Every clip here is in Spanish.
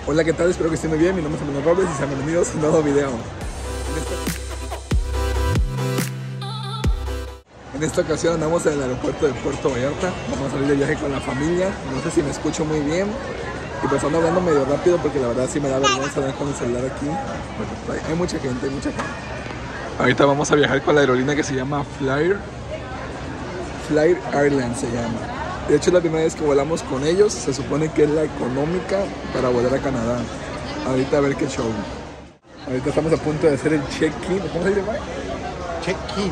Hola, ¿qué tal? Espero que estén muy bien. Mi nombre es Emiliano Robles y sean bienvenidos a un nuevo video. En esta ocasión andamos en el aeropuerto de Puerto Vallarta. Vamos a salir de viaje con la familia. No sé si me escucho muy bien. Y pues ando hablando medio rápido porque la verdad sí me da vergüenza andar con el celular aquí. Porque hay mucha gente, Ahorita vamos a viajar con la aerolínea que se llama Flair Airlines se llama. De hecho es la primera vez que volamos con ellos. Se supone que es la económica para volar a Canadá. Ahorita a ver qué show. Ahorita estamos a punto de hacer el check-in. ¿Cómo se dice, Mike? Check-in.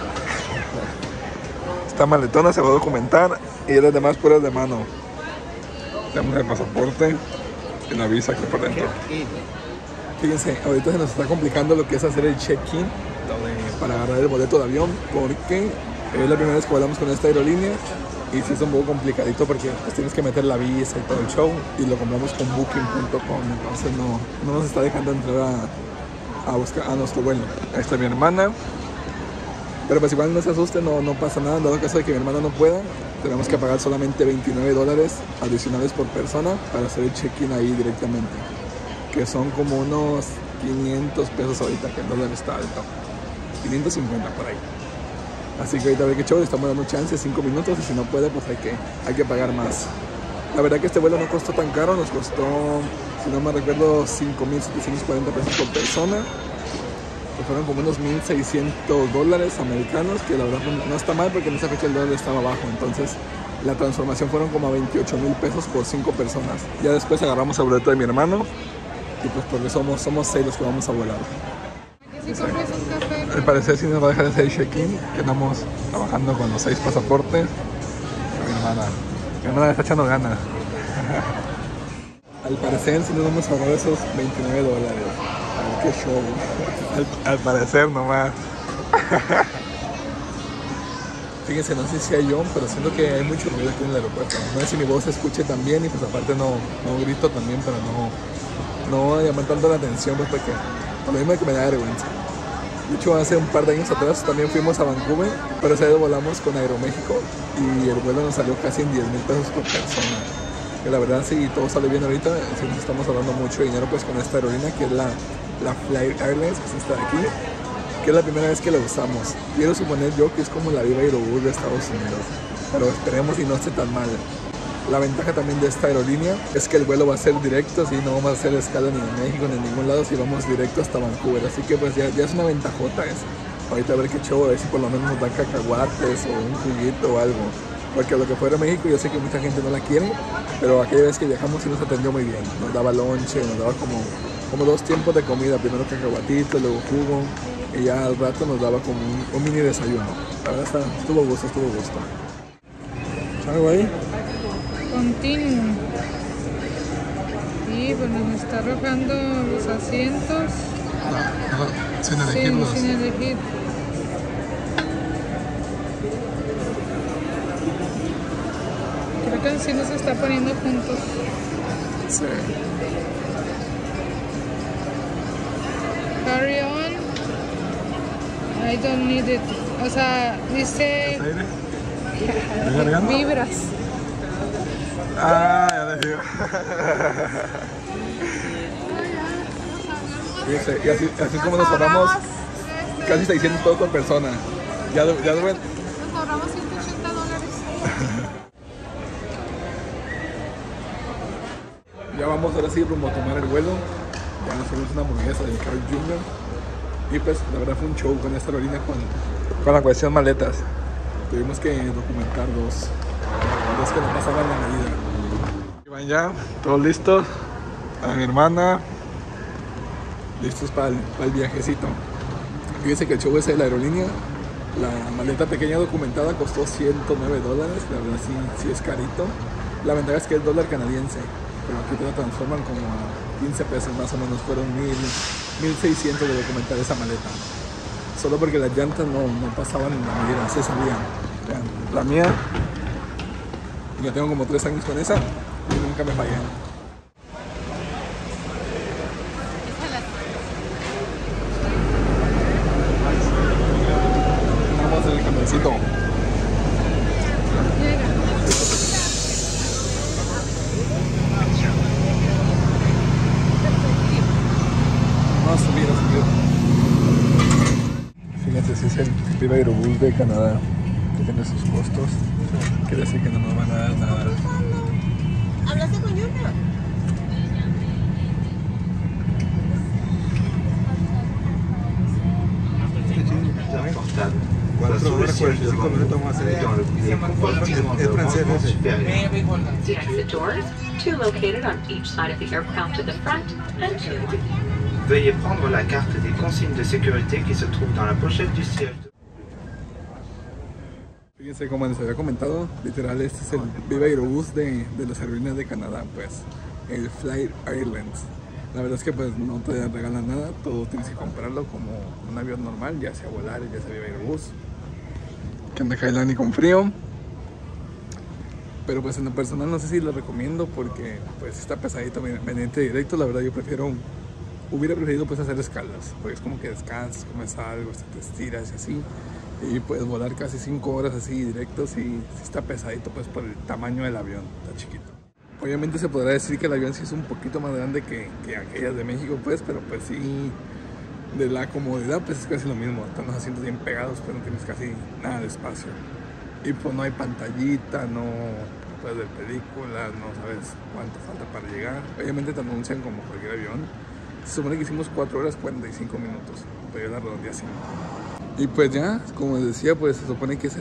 Esta maletona se va a documentar y las demás pruebas de mano. Tenemos el pasaporte y la visa aquí por dentro. Fíjense, ahorita se nos está complicando lo que es hacer el check-in para agarrar el boleto de avión, porque es la primera vez que volamos con esta aerolínea y sí es un poco complicadito porque pues tienes que meter la visa y todo el show, y lo compramos con booking.com, entonces no nos está dejando entrar a buscar a nuestro vuelo. Ahí está mi hermana, pero pues igual no se asusten, no pasa nada. En dado caso de que mi hermana no pueda, tenemos que pagar solamente $29 adicionales por persona para hacer el check-in ahí directamente, que son como unos 500 pesos ahorita, que el dólar está alto, 550 por ahí. Así que ahorita a ver qué show, le estamos dando chance, 5 minutos, y si no puede pues hay que pagar más. La verdad que este vuelo no costó tan caro, nos costó, si no me recuerdo, 5.740 pesos por persona, que fueron como unos $1.600 americanos, que la verdad no está mal porque en esa fecha el dólar estaba bajo. Entonces la transformación fueron como a 28,000 pesos por 5 personas. Ya después agarramos el boleto de mi hermano y pues porque somos 6 los que vamos a volar. Al parecer sí nos va a dejar hacer el check-in, que andamos trabajando con los 6 pasaportes. Mi hermana le está echando ganas. Al parecer sí nos vamos a ahorrar esos $29. A ver qué show. Al parecer nomás. Fíjense, no sé si hay yo, pero siento que hay mucho ruido aquí en el aeropuerto. No sé si mi voz se escuche tan bien, y pues aparte no grito también, pero no llamar tanto la atención, pues porque por lo mismo que me da vergüenza. De hecho, hace un par de años atrás también fuimos a Vancouver, pero ese día volamos con Aeroméxico y el vuelo nos salió casi en 10,000 pesos por persona. Que la verdad, si todo sale bien ahorita, sí nos estamos ahorrando mucho dinero pues con esta aerolínea, que es la Flair Airlines, que es esta de aquí, que es la primera vez que la usamos. Quiero suponer yo que es como la Viva Aerobús de Estados Unidos, pero esperemos y no esté tan mal. La ventaja también de esta aerolínea es que el vuelo va a ser directo, así no vamos a hacer escala ni en México ni en ningún lado, si vamos directo hasta Vancouver, así que pues ya es una ventajota eso. Ahorita a ver qué show, a ver si por lo menos nos dan cacahuates o un juguito o algo, porque a lo que fuera México yo sé que mucha gente no la quiere, pero aquella vez que viajamos sí nos atendió muy bien, nos daba lonche, nos daba como 2 tiempos de comida, primero cacahuatitos, luego jugo, y ya al rato nos daba como un mini desayuno. La verdad estuvo a gusto. ¿Algo ahí? Continuo. Y pues nos está arrojando los asientos. Sin elegirlos. Sin elegir. Creo que sí nos está poniendo juntos. Sí. Carry on. I don't need it. O sea, dice vibras. Ah, ya les digo. Y así como nos ahorramos casi 600 pesos por persona. Ya ven. Nos ahorramos $180. Ya vamos ahora sí rumbo a tomar el vuelo. Ya nos fuimos una hamburguesa del Carl Jr. Y pues la verdad fue un show con esta aerolínea con la cuestión maletas. Tuvimos que documentar dos que no pasaban en la vida. Y van ya, todos listos. A mi hermana, listos para el viajecito. Fíjense que el show ese de la aerolínea, la maleta pequeña documentada costó $109. La verdad sí es carito. La ventaja es que es dólar canadiense, pero aquí te lo transforman como a 15 pesos más o menos. Fueron 1,600 de documentar esa maleta, solo porque las llantas no pasaban en la medida, se salían. Vean, la mía, ya tengo como 3 años con esa y nunca me fallé. Vamos en el camioncito. Viva Aerobús de Canadá, que tiene sus costos. Quiere decir que no nos van a dar nada. ¿Hablaste con Junior? The exit doors, 2 located on each side of the aircraft to the front, and 2. Veuillez prendre la carte des consignes de sécurité qui se trouve dans la pochette du siège. Fíjense, como les había comentado, literal este es el Viva Aerobús de las aerolíneas de Canadá, pues el Fly Airlines. La verdad es que pues no te regalan nada, todo tienes que comprarlo como un avión normal, ya sea Volaris, ya sea Viva Aerobús. Que anda Kailani con frío. Pero pues en lo personal no sé si lo recomiendo porque pues está pesadito mediante directo. La verdad yo hubiera preferido pues hacer escalas, porque es como que descansas, comes algo, te estiras y así. Y puedes volar casi 5 horas así directos y sí está pesadito pues por el tamaño del avión, está chiquito. Obviamente se podrá decir que el avión sí es un poquito más grande que aquellas de México pues, pero pues sí, de la comodidad pues es casi lo mismo. Están los asientos bien pegados, pero no tienes casi nada de espacio. Y pues no hay pantallita, no puedes ver películas, no sabes cuánto falta para llegar. Obviamente te anuncian como cualquier avión. Se supone que hicimos 4 horas 45 minutos, pero yo la redondeé así. Y pues ya, como les decía, pues se supone que es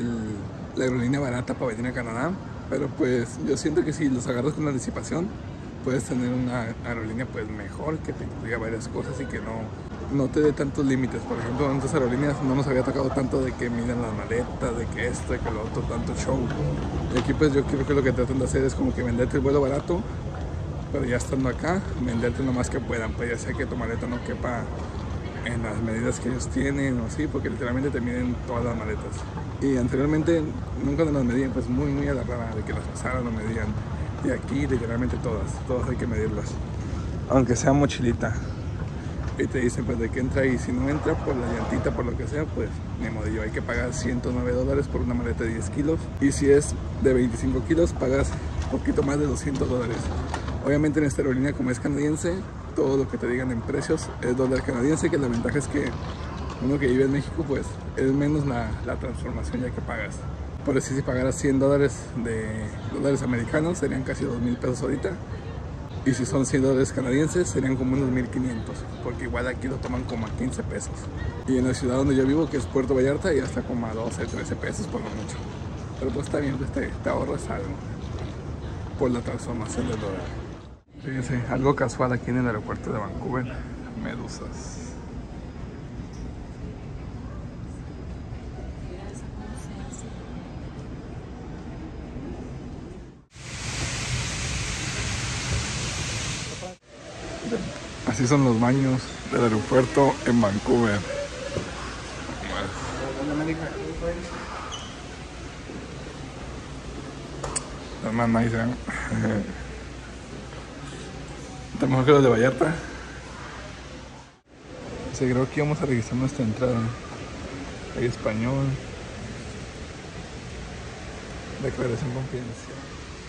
la aerolínea barata para venir a Canadá. Pero pues yo siento que si los agarras con anticipación, puedes tener una aerolínea pues mejor, que te incluya varias cosas y que no te dé tantos límites. Por ejemplo, en otras aerolíneas no nos había tocado tanto de que midan las maletas, de que esto, de que lo otro, tanto show. Y aquí pues yo creo que lo que tratan de hacer es como que venderte el vuelo barato, pero ya estando acá, venderte lo más que puedan, pues ya sea que tu maleta no quepa en las medidas que ellos tienen o así, porque literalmente te miden todas las maletas. Y anteriormente nunca nos las medían, pues muy a la rara de que las pasaran o medían. Y aquí literalmente todas hay que medirlas, aunque sea mochilita. Y te dicen pues de que entra, y si no entra por la llantita, por lo que sea, pues ni modillo, hay que pagar $109 por una maleta de 10 kilos. Y si es de 25 kilos, pagas un poquito más de $200. Obviamente en esta aerolínea, como es canadiense, todo lo que te digan en precios es dólar canadiense, que la ventaja es que uno que vive en México pues es menos la transformación ya que pagas. Por así si pagaras $100 de dólares americanos serían casi 2,000 pesos ahorita. Y si son $100 canadienses serían como unos 1,500, porque igual aquí lo toman como a 15 pesos. Y en la ciudad donde yo vivo, que es Puerto Vallarta, ya está como a 12, 13 pesos por lo mucho. Pero pues está bien, pues te ahorras algo por la transformación del dólar. Fíjense, algo casual aquí en el aeropuerto de Vancouver, medusas. Así son los baños del aeropuerto en Vancouver. Los más nice, ¿eh? Está mejor que los de Vallarta. Sí, creo que íbamos a revisar nuestra entrada. Hay español. Declaración confidencial.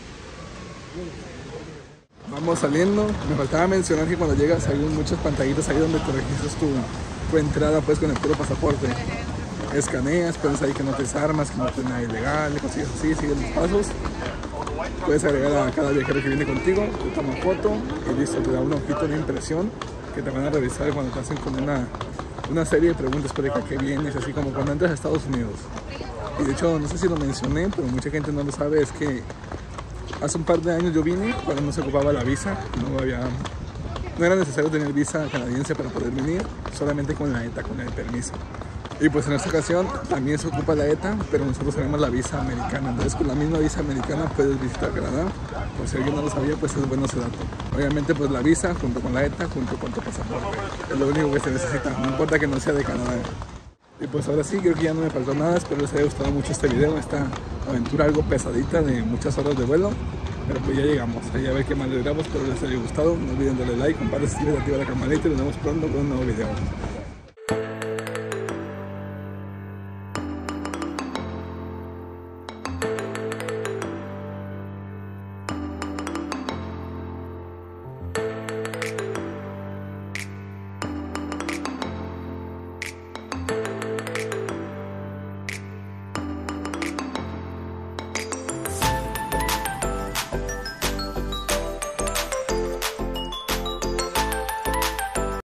Vamos saliendo. Me faltaba mencionar que cuando llegas hay muchas pantallitas ahí donde te registras tu entrada pues con el puro pasaporte. Escaneas, pones ahí que no te desarmas, que no tienes nada ilegal, cosillas así, sigues los pasos. Puedes agregar a cada viajero que viene contigo, te toma foto y listo, te da un ojito de impresión que te van a revisar cuando te hacen como una serie de preguntas por a qué vienes, así como cuando entras a Estados Unidos. Y de hecho, no sé si lo mencioné, pero mucha gente no lo sabe, es que hace un par de años yo vine cuando no se ocupaba la visa, no era necesario tener visa canadiense para poder venir, solamente con la ETA, con el permiso. Y pues en esta ocasión también se ocupa la ETA, pero nosotros tenemos la visa americana. Entonces con la misma visa americana puedes visitar Canadá. Por si alguien no lo sabía, pues es bueno ese dato. Obviamente pues la visa junto con la ETA, junto con tu pasaporte. Es lo único que se necesita, no importa que no sea de Canadá. Y pues ahora sí, creo que ya no me faltó nada. Espero les haya gustado mucho este video, esta aventura algo pesadita de muchas horas de vuelo. Pero pues ya llegamos, ahí a ver qué más les grabo. Espero les haya gustado. No olviden darle like, compartir, activar la campanita y nos vemos pronto con un nuevo video.